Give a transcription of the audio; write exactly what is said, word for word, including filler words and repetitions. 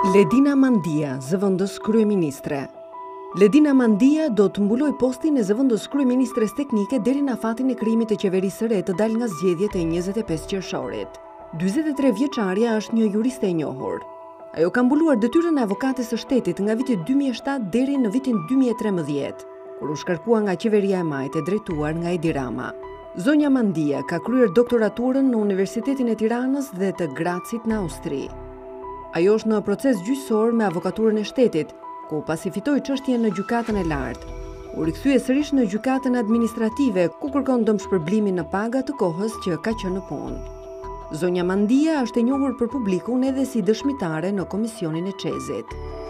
Ledina Mandia, zëvendës kryeministre. Ledina Mandia do të mbuloj postin e zëvendës kryeministres teknike deri në fatin e krijimit të qeverisë së re të dalë nga zgjedhjet e njëzet e pesë qershorit. dyzet e tre vjeçaria është një juriste e njohur. Ajo ka mbuluar detyrën e avokates së shtetit nga viti dy mijë e shtatë deri në vitin dy mijë e tremëdhjetë, kur u shkarkua nga qeveria e majtë e drejtuar nga Edi Rama. Zonja Mandia ka kryer doktoraturën në Universitetin e Tiranës dhe të Gracit në Austri. Ajo është në proces gjyqësor me avokaturën e shtetit, ku pasi fitoi çështjen në gjykatën e lartë. U rikthye sërish në gjykatën administrative, ku kërkon dëmshpërblimin në paga të kohës që ka qenë në punë. Zonja Mandia është e njohur për publikun edhe si dëshmitare në komisionin e Çezit.